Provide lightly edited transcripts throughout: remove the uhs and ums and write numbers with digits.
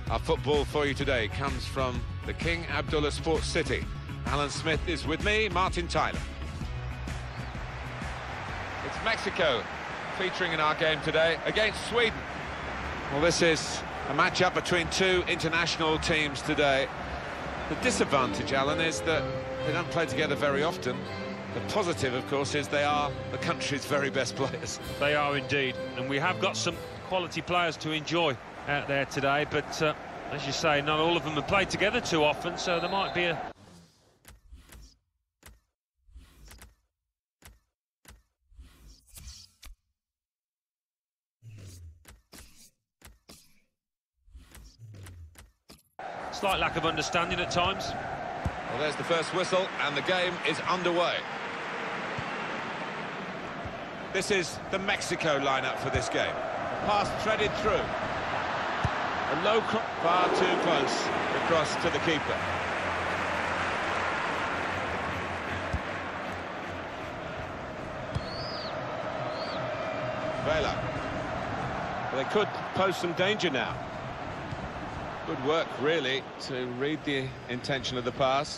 Our football for you today comes from the King Abdullah Sports City. Alan Smith is with me, Martin Tyler. It's Mexico featuring in our game today against Sweden. Well, this is a match-up between two international teams today. The disadvantage, Alan, is that they don't play together very often. The positive, of course, is they are the country's very best players. They are indeed, and we have got some quality players to enjoy out there today, but as you say, not all of them have played together too often, so there might be a... slight lack of understanding at times. Well, there's the first whistle, and the game is underway. This is the Mexico lineup for this game. Pass threaded through. A low cross, far too close, across to the keeper. Vela. Well, they could pose some danger now. Good work, really, to read the intention of the pass.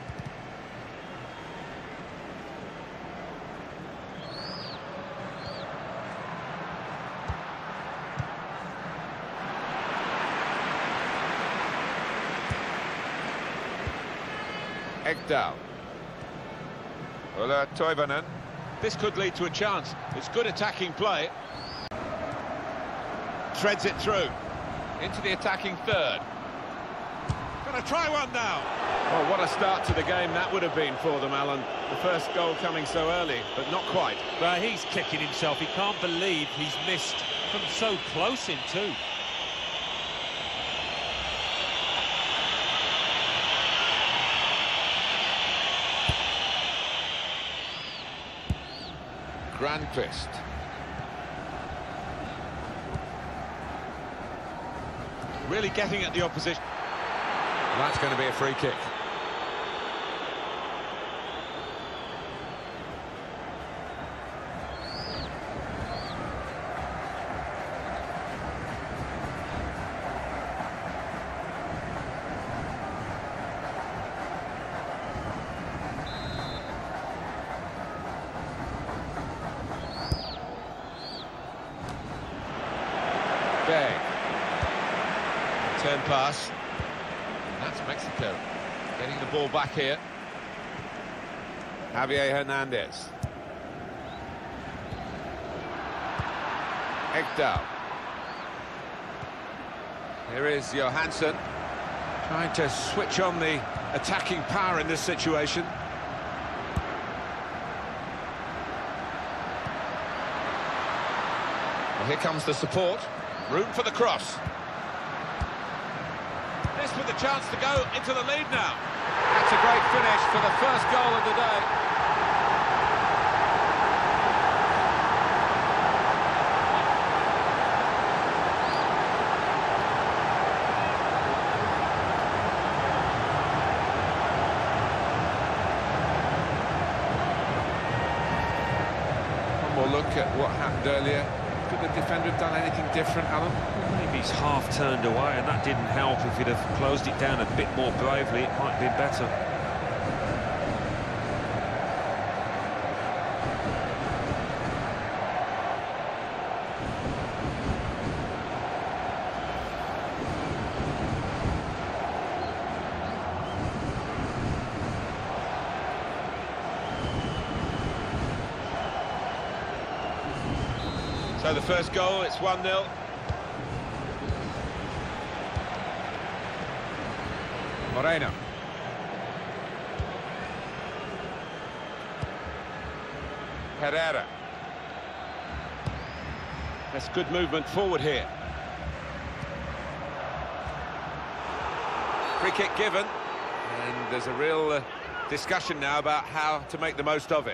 Ekdal. Ola Toivonen. This could lead to a chance. It's good attacking play. Threads it through. Into the attacking third. Gonna try one now. Oh, what a start to the game that would have been for them, Alan. The first goal coming so early, but not quite. Well, he's kicking himself. He can't believe he's missed from so close in too. Granqvist. Really getting at the opposition. That's going to be a free kick. Bang. Turn pass. That's Mexico getting the ball back here. Javier Hernandez. Ekdal. Here is Johansson trying to switch on the attacking power in this situation. Well, here comes the support. Room for the cross. This with a chance to go into the lead now. That's a great finish for the first goal of the day. One more look at what happened earlier. Could the defender have done anything different, Alan? Maybe he's half turned away, and that didn't help. If he'd have closed it down a bit more bravely, it might have been better. So the first goal, it's 1-0. Moreno. Herrera. That's good movement forward here. Free kick given. And there's a real discussion now about how to make the most of it.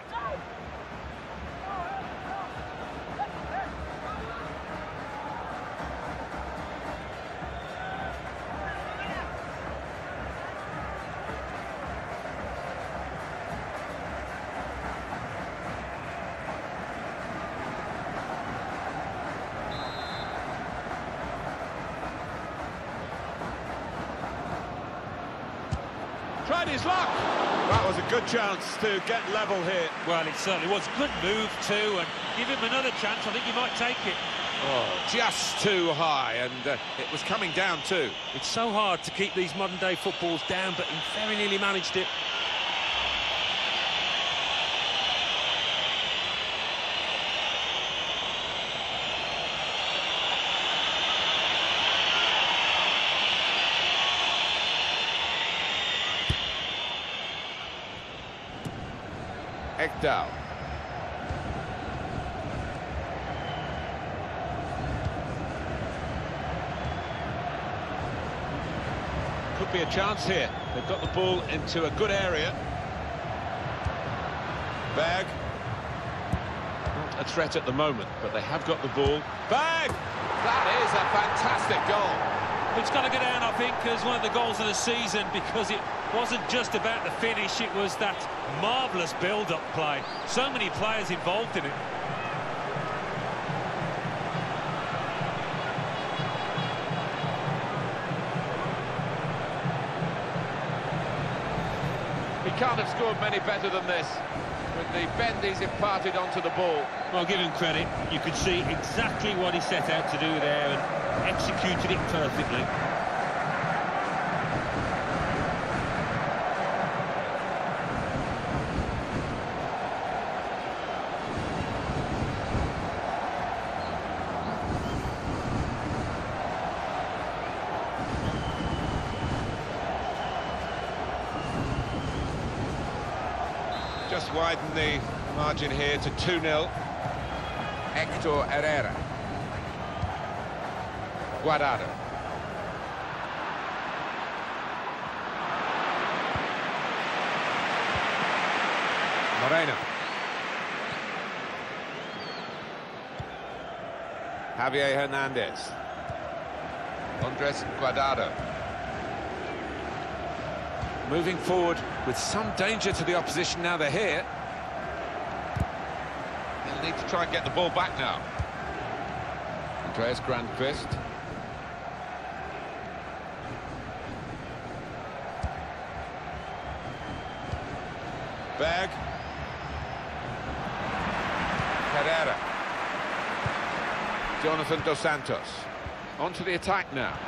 tried his luck. That was a good chance to get level here. Well, it certainly was. Good move too, and give him another chance. I think he might take it. Oh, just too high, and it was coming down too. It's so hard to keep these modern-day footballs down, but he very nearly managed it. Ekdal. Could be a chance here. They've got the ball into a good area. Berg. Not a threat at the moment, but they have got the ball. Berg! That is a fantastic goal. It's got to go down, I think, as one of the goals of the season, because it wasn't just about the finish, it was that marvellous build-up play. So many players involved in it. He can't have scored many better than this, with the bend he's imparted onto the ball. Well, give him credit. You could see exactly what he set out to do there and executed it perfectly. Just widen the margin here to 2-0. Hector Herrera. Guardado. Moreno. Javier Hernandez. Andres Guardado. Moving forward with some danger to the opposition now they're here. They'll need to try and get the ball back now. Andreas Grandqvist. Berg. Herrera. Jonathan Dos Santos. On to the attack now.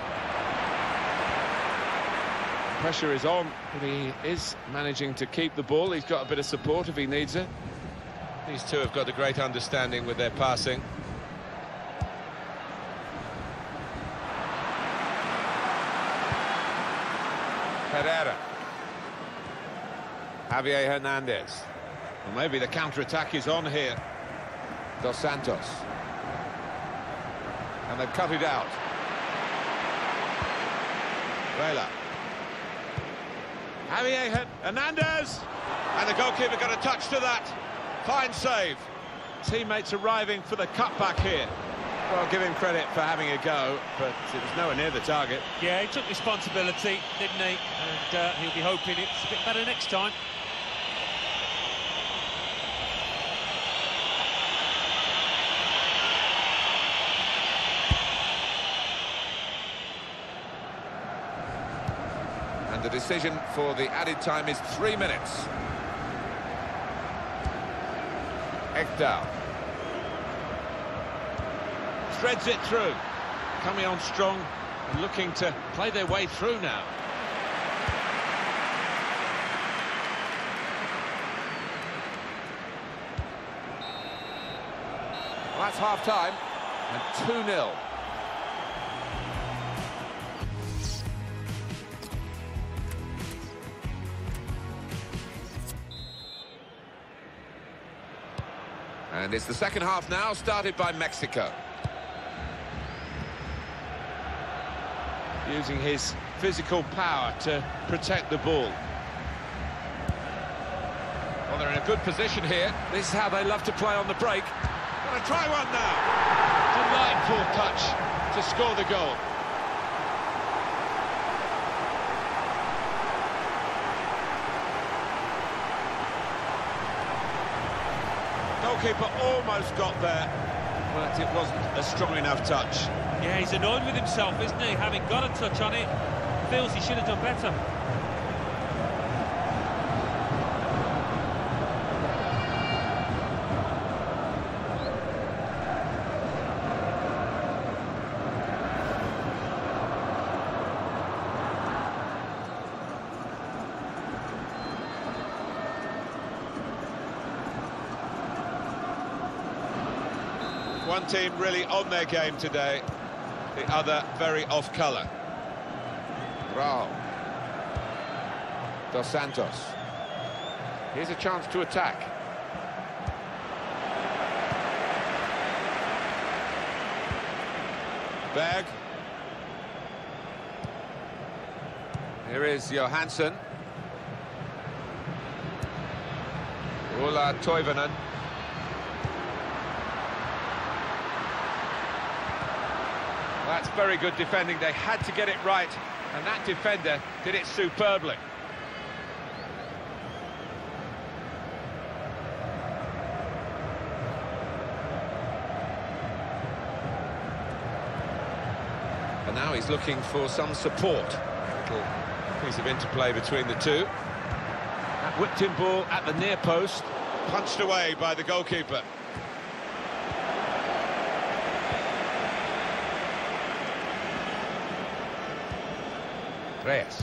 Pressure is on, but he is managing to keep the ball. He's got a bit of support if he needs it. These two have got a great understanding with their passing. Herrera. Javier Hernandez. Well, maybe the counter-attack is on here. Dos Santos. And they've cut it out. Vela. Javier Hernandez, and the goalkeeper got a touch to that. Fine save. Teammates arriving for the cutback here. Well, give him credit for having a go, but it was nowhere near the target. Yeah, he took responsibility, didn't he? And he'll be hoping it's a bit better next time. And the decision for the added time is 3 minutes. Ekdal. Threads it through. Coming on strong and looking to play their way through now. Well, that's half-time and 2-0. And it's the second half now, started by Mexico. Using his physical power to protect the ball. Well, they're in a good position here. This is how they love to play on the break. Gonna try one now. Delightful touch to score the goal. Goalkeeper almost got there, but it wasn't a strong enough touch. Yeah, he's annoyed with himself, isn't he? Having got a touch on it, feels he should have done better. One team really on their game today, the other very off-colour. Raul. Dos Santos. Here's a chance to attack. Berg. Here is Johansson. Ola Toivonen. That's very good defending. They had to get it right, and that defender did it superbly. And now he's looking for some support. Little piece of interplay between the two. That whipped-in ball at the near post, punched away by the goalkeeper. Reyes.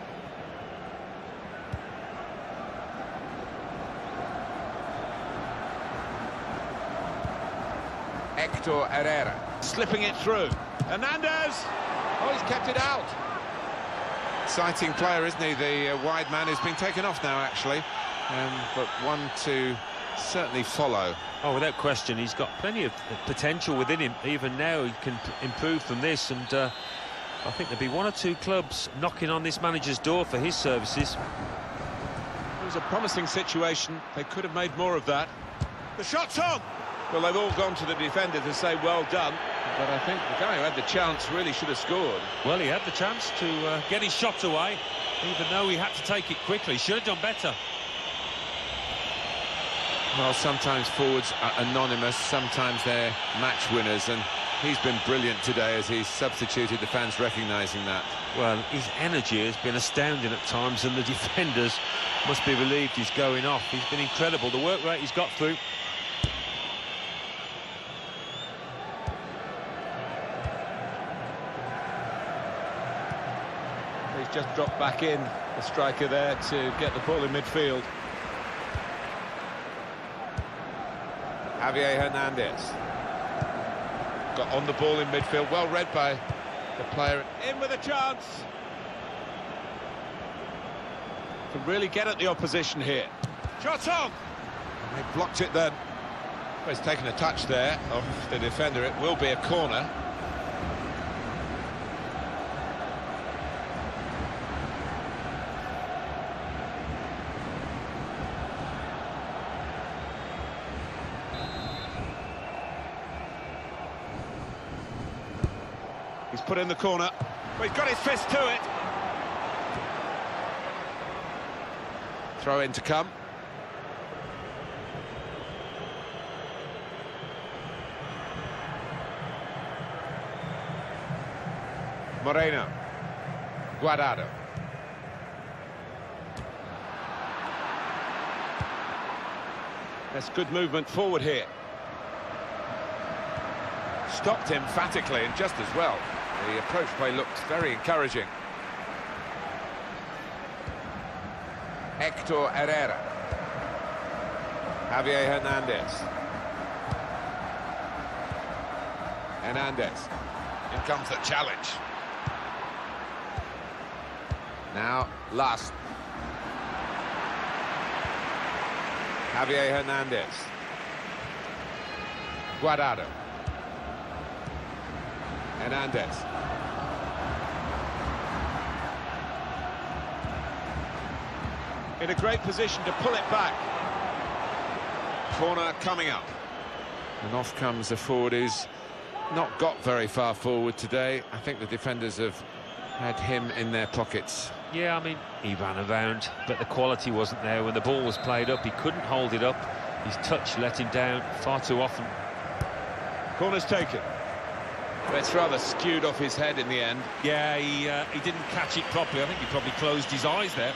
Hector Herrera slipping it through. Hernandez! Oh, he's kept it out. Exciting player, isn't he? The wide man has been taken off now, actually. But one to certainly follow. Oh, without question, he's got plenty of potential within him. Even now, he can improve from this, and I think there'll be one or two clubs knocking on this manager's door for his services. It was a promising situation. They could have made more of that. The shot's on! Well, they've all gone to the defender to say well done, but I think the guy who had the chance really should have scored. Well, he had the chance to get his shot away, even though he had to take it quickly. Should have done better. Well, sometimes forwards are anonymous, sometimes they're match winners, and he's been brilliant today as he's substituted, the fans recognising that. Well, his energy has been astounding at times, and the defenders must be relieved he's going off. He's been incredible, the work rate he's got through. He's just dropped back in, the striker there, to get the ball in midfield. Javier Hernandez. Got on the ball in midfield, well read by the player. In with a chance. Can really get at the opposition here. Shot on! They blocked it then. Well, he's taken a touch there of the defender. It will be a corner. He's put in the corner. Well, he's got his fist to it. Throw in to come. Moreno. Guardado. That's good movement forward here. Stopped emphatically and just as well. The approach play looked very encouraging. Hector Herrera. Javier Hernandez. Hernandez. In comes the challenge. Now, last. Javier Hernandez. Guardado. Hernandez. In a great position to pull it back. Corner coming up. And off comes the forward who's not got very far forward today. I think the defenders have had him in their pockets. Yeah, I mean, he ran around, but the quality wasn't there. When the ball was played up, he couldn't hold it up. His touch let him down far too often. Corner's taken. It's rather skewed off his head in the end. Yeah, he didn't catch it properly. I think he probably closed his eyes there.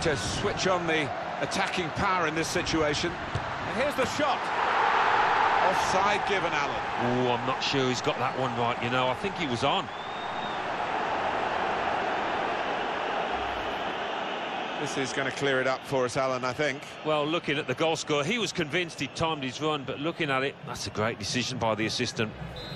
to switch on the attacking power in this situation. And here's the shot. Offside given, Alan. Oh, I'm not sure he's got that one right, you know. I think he was on. This is going to clear it up for us, Alan, I think. Well, looking at the goal score, he was convinced he'd timed his run, but looking at it, that's a great decision by the assistant.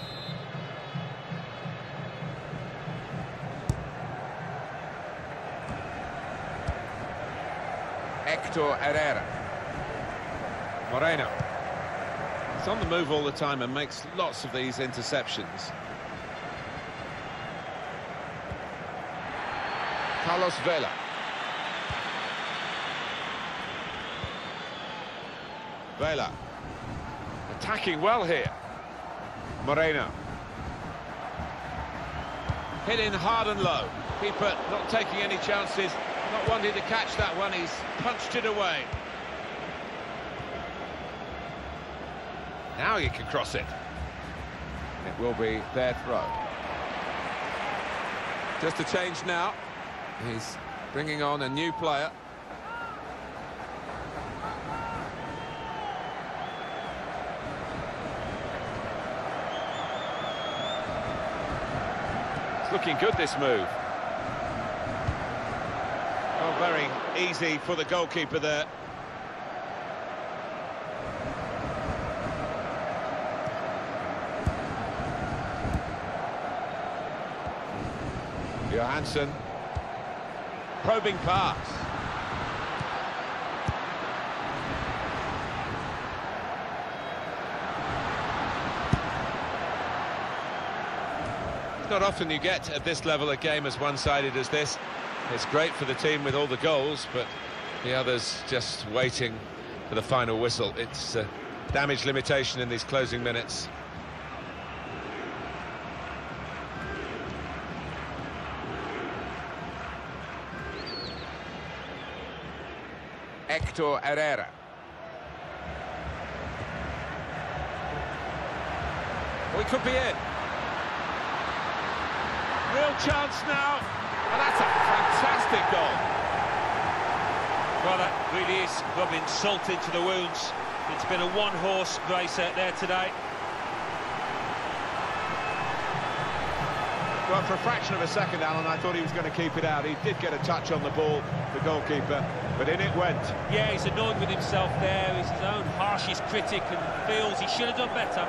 Hector Herrera. Moreno. He's on the move all the time and makes lots of these interceptions. Carlos Vela. Vela. Attacking well here. Moreno. Hitting hard and low. Keeper not taking any chances, not wanting to catch that one. He's punched it away. Now you can cross it. It will be their throw. Just a change now. He's bringing on a new player. It's looking good, this move. Oh, very easy for the goalkeeper there. Johansson. Probing pass. It's not often you get at this level a game as one-sided as this. It's great for the team with all the goals, but the others just waiting for the final whistle. It's damage limitation in these closing minutes. Hector Herrera. We could be in. Real chance now, and that's a fantastic goal. Well, that really is rubbing salt into the wounds. It's been a one-horse race out there today. Well, for a fraction of a second, Alan, I thought he was going to keep it out. He did get a touch on the ball, the goalkeeper, but in it went. Yeah, he's annoyed with himself there. He's his own harshest critic and feels he should have done better.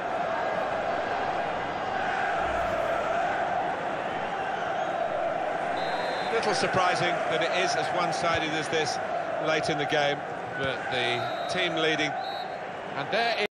A little surprising that it is as one-sided as this late in the game, but the team leading, and there is